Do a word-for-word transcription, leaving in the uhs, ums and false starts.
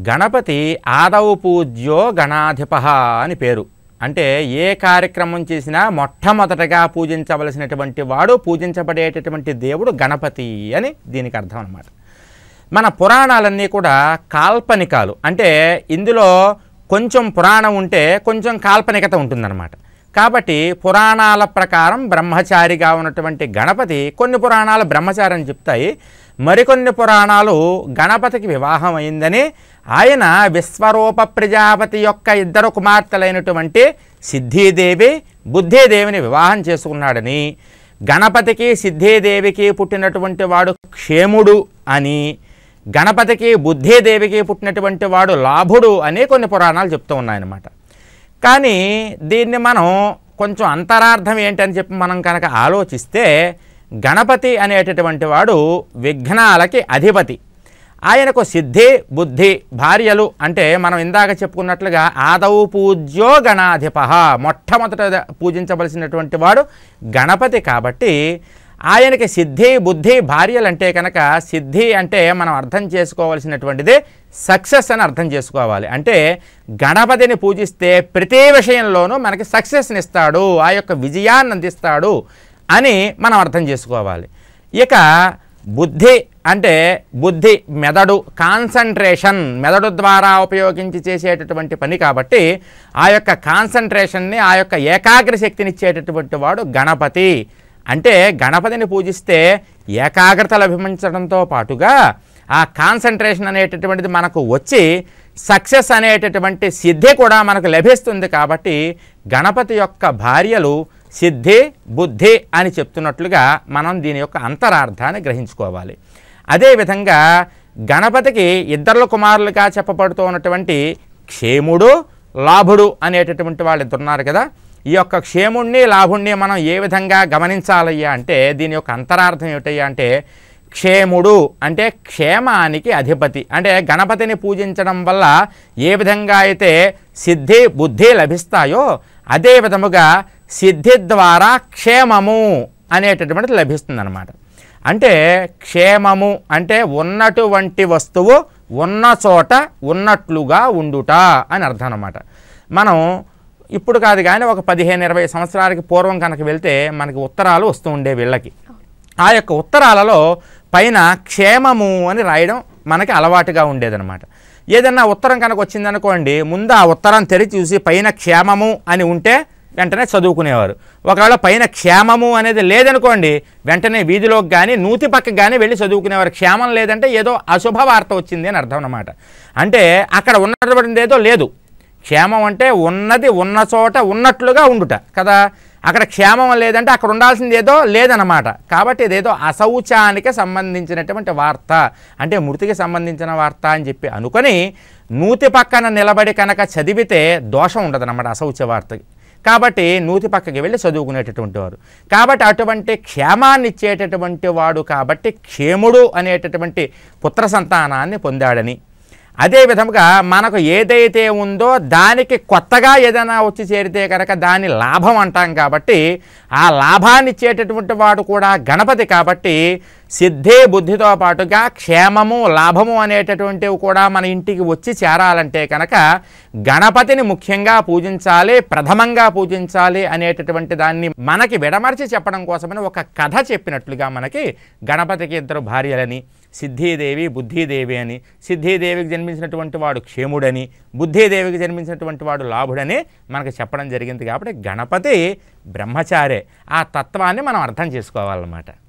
గణపతి ఆదౌ పూజ్యో గణాధిపః అని పేరు. అంటే ఏ కార్యక్రమం చేసినా మొట్టమొదటగా పూజించవలసినటువంటి వాడు, పూజించబడేటటువంటి దేవుడు గణపతి అని దీనికి అర్థం అన్నమాట. మన పురాణాలన్నీ కూడా కాల్పనికాలు. అంటే ఇందులో కొంచెం పురాణం ఉంటే కొంచెం కాల్పనికత ఉంటుందన్నమాట. కాబట్టి పురాణాల ప్రకారం బ్రహ్మచారిగా ఉన్నటువంటి గణపతి, కొన్ని పురాణాలు బ్రహ్మచారి అని చెప్తాయి, మరికొన్ని పురాణాలు గణపతికి వివాహం అయిందని, ఆయన విశ్వరూప ప్రజాపతి యొక్క ఇద్దరు కుమార్తెలైనటువంటి సిద్ధిదేవి బుద్ధిదేవిని వివాహం చేసుకున్నాడని, గణపతికి సిద్ధిదేవికి పుట్టినటువంటి వాడు క్షేముడు అని, గణపతికి బుద్ధిదేవికి పుట్టినటువంటి వాడు లాభుడు అని కొన్ని పురాణాలు చెప్తూ ఉన్నాయన్నమాట. కానీ దీన్ని మనం కొంచెం అంతరార్థం ఏంటని చెప్పి మనం కనుక ఆలోచిస్తే, గణపతి అనేటటువంటి వాడు విఘ్నాలకి అధిపతి. ఆయనకు సిద్ధి బుద్ధి భార్యలు. అంటే మనం ఇందాక చెప్పుకున్నట్లుగా ఆదౌ పూజ్యో గణాధిపః, మొట్టమొదట పూజించవలసినటువంటి వాడు గణపతి. కాబట్టి ఆయనకి సిద్ధి బుద్ధి భార్యలు అంటే కనుక, సిద్ధి అంటే మనం అర్థం చేసుకోవాల్సినటువంటిది సక్సెస్ అని అర్థం చేసుకోవాలి. అంటే గణపతిని పూజిస్తే ప్రతి విషయంలోనూ మనకి సక్సెస్ని ఇస్తాడు, ఆ యొక్క విజయాన్ని అందిస్తాడు అని మనం అర్థం చేసుకోవాలి. ఇక బుద్ధి అంటే బుద్ధి మెదడు, కాన్సంట్రేషన్, మెదడు ద్వారా ఉపయోగించి చేసేటటువంటి పని. కాబట్టి ఆ యొక్క కాన్సంట్రేషన్ని, ఆ యొక్క ఏకాగ్ర శక్తిని ఇచ్చేటటువంటి వాడు గణపతి. అంటే గణపతిని పూజిస్తే ఏకాగ్రత లభించడంతో పాటుగా ఆ కాన్సంట్రేషన్ అనేటటువంటిది మనకు వచ్చి సక్సెస్ అనేటటువంటి సిద్ధి కూడా మనకు లభిస్తుంది. కాబట్టి గణపతి యొక్క భార్యలు సిద్ధి బుద్ధి అని చెప్తున్నట్లుగా మనం దీని యొక్క అంతరార్థాన్ని గ్రహించుకోవాలి. అదేవిధంగా గణపతికి ఇద్దరు కుమారులుగా చెప్పబడుతూ ఉన్నటువంటి క్షేముడు లాభుడు అనేటటువంటి వాళ్ళు ఇద్దరు ఉన్నారు కదా. ఈ యొక్క క్షేముణ్ణి లాభుణ్ణి మనం ఏ విధంగా గమనించాలయ్యా అంటే, దీని యొక్క అంతరార్థం ఏమిటయ్యా అంటే, క్షేముడు అంటే క్షేమానికి అధిపతి. అంటే గణపతిని పూజించడం వల్ల ఏ విధంగా అయితే సిద్ధి బుద్ధి లభిస్తాయో, అదే విధముగా సిద్ధి ద్వారా క్షేమము అనేటటువంటిది లభిస్తుందన్నమాట. అంటే క్షేమము అంటే ఉన్నటువంటి వస్తువు ఉన్న చోట ఉన్నట్లుగా ఉండుట అని అర్థం అన్నమాట. మనం ఇప్పుడు కాదు కానీ ఒక పదిహేను ఇరవై సంవత్సరాలకి పూర్వం కనుక వెళ్తే మనకి ఉత్తరాలు వస్తూ ఉండే వీళ్ళకి. ఆ యొక్క ఉత్తరాలలో పైన క్షేమము అని రాయడం మనకి అలవాటుగా ఉండేదన్నమాట. ఏదన్నా ఉత్తరం కనుక వచ్చిందనుకోండి, ముందు ఆ ఉత్తరం తెరిచి చూసి పైన క్షేమము అని ఉంటే వెంటనే చదువుకునేవారు. ఒకవేళ పైన క్షేమము అనేది లేదనుకోండి, వెంటనే వీధిలోకి కానీ నూతి పక్కకి కానీ వెళ్ళి చదువుకునేవారు. క్షేమం లేదంటే ఏదో అశుభ వార్త వచ్చింది అని అర్థం అన్నమాట. అంటే అక్కడ ఉన్నటువంటి ఏదో లేదు. క్షేమం అంటే ఉన్నది ఉన్న చోట ఉన్నట్లుగా ఉండుట కదా. అక్కడ క్షేమం లేదంటే అక్కడ ఉండాల్సింది ఏదో లేదన్నమాట. కాబట్టి ఇదేదో అశౌచానికి సంబంధించినటువంటి వార్త, అంటే మృతికి సంబంధించిన వార్త అని చెప్పి అనుకొని నూతి పక్కన నిలబడి కనుక చదివితే దోషం ఉండదన్నమాట అశౌచ వార్తకి. కాబట్టి నూతి పక్కకి వెళ్ళి చదువుకునేటటువంటి వారు. కాబట్టి అటువంటి క్షేమాన్ని ఇచ్చేటటువంటి వాడు కాబట్టి క్షేముడు అనేటటువంటి పుత్ర సంతానాన్ని పొందాడని, అదే విధముగా మనకు ఏదైతే ఉందో దానికి కొత్తగా ఏదైనా వచ్చి చేరితే కనుక దాని లాభం అంటాం. కాబట్టి ఆ లాభాన్ని ఇచ్చేటటువంటి వాడు కూడా గణపతి. కాబట్టి సిద్ధి బుద్ధితో పాటుగా క్షేమము లాభము అనేటటువంటివి కూడా మన ఇంటికి వచ్చి చేరాలంటే కనుక గణపతిని ముఖ్యంగా పూజించాలి, ప్రథమంగా పూజించాలి అనేటటువంటి దాన్ని మనకి విడమర్చి చెప్పడం కోసమని ఒక కథ చెప్పినట్లుగా మనకి గణపతికి ఇద్దరు భార్యలని, సిద్ధిదేవి బుద్ధిదేవి అని. సిద్ధిదేవికి జన్మించినటువంటి వాడు క్షేముడని, బుద్ధిదేవికి జన్మించినటువంటి వాడు లాభుడని మనకు చెప్పడం జరిగింది. కాబట్టి గణపతి బ్రహ్మచారే. ఆ తత్వాన్ని మనం అర్థం చేసుకోవాలన్నమాట.